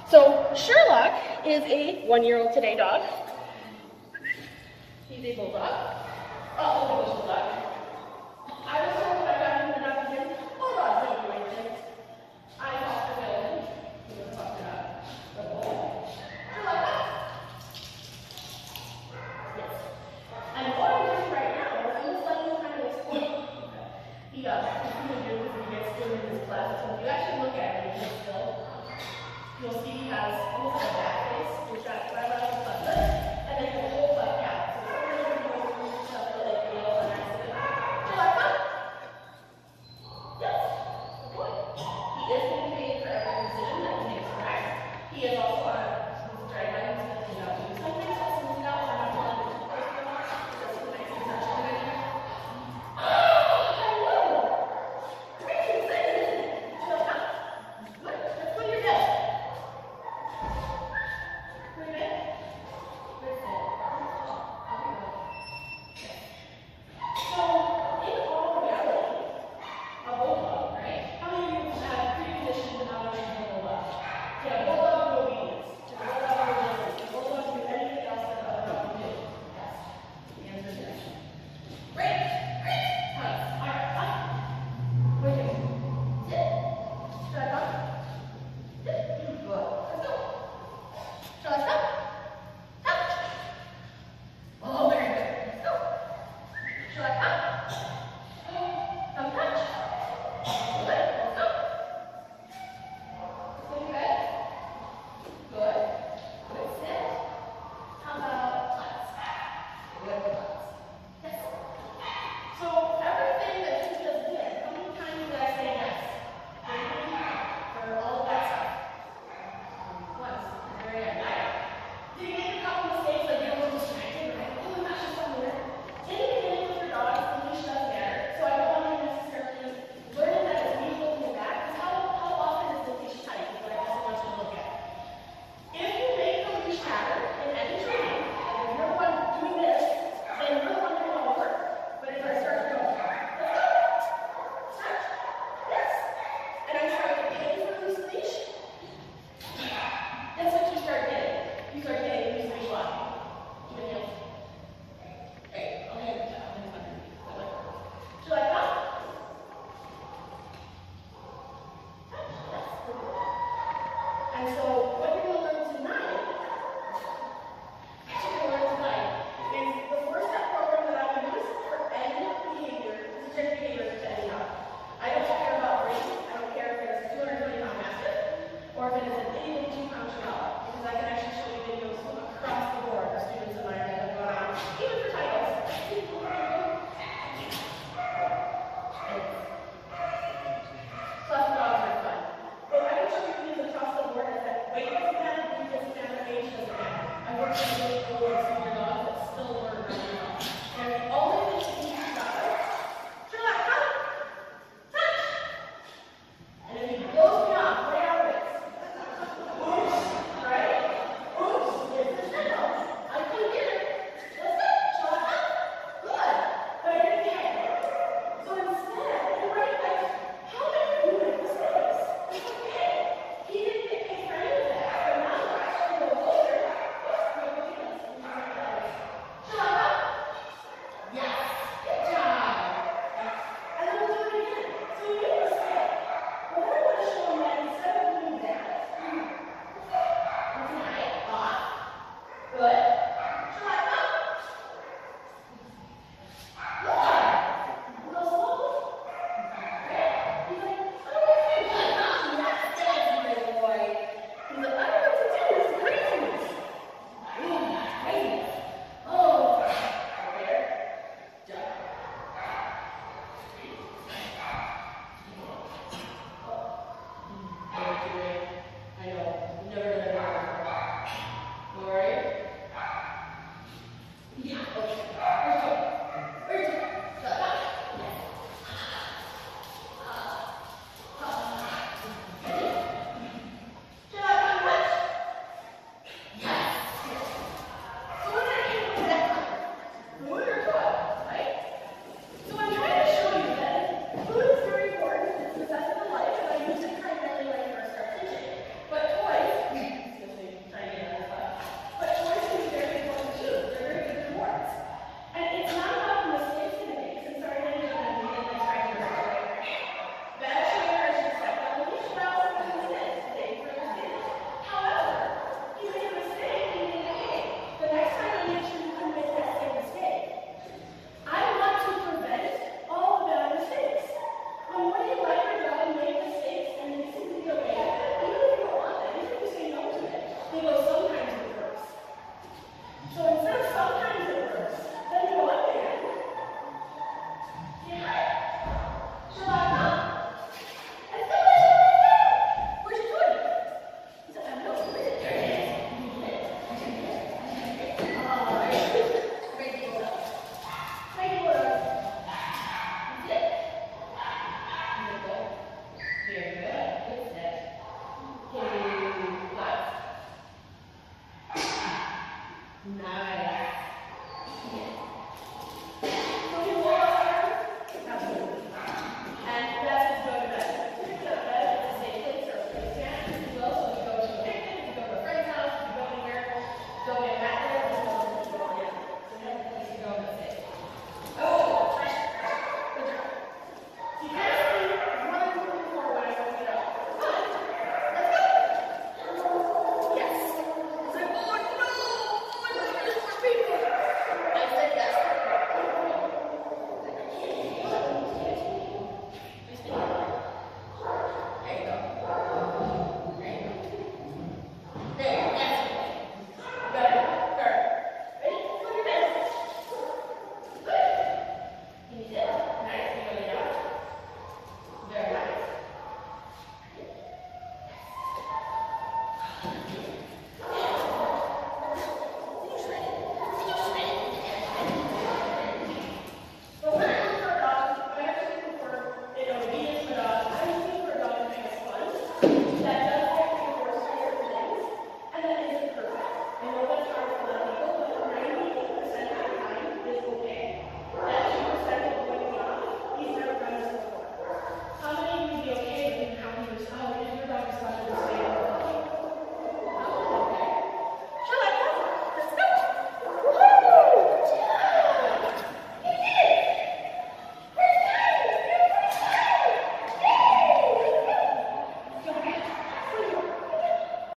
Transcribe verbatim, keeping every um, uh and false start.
So Sherlock is a one-year-old today dog. He's a bulldog. Oh, a English bulldog. I was told that I got him to adopt him. Bulldogs don't do anything. I talked to Dylan. He was talking about the bulldog. Sherlock. Yes. And what I'm doing right now is I'm just letting him kind of explore. He does. He's going to do this when he gets good in his class. So if you actually look at him, he's still. You'll see he has almost like a back face, which got right around his left leg, and then the whole left gap. So we're going to go through stuff that like feel and accident. Do you like that? Yes. Good boy. He is getting paid for every decision that he makes correct. He is also on a drag line to you know, do something, so smooth out, so I'm not telling him to first go on. That's what makes him such a good idea. Oh, hello! Great, you excited, isn't it? Do you like that? Good. Let's go to your bed.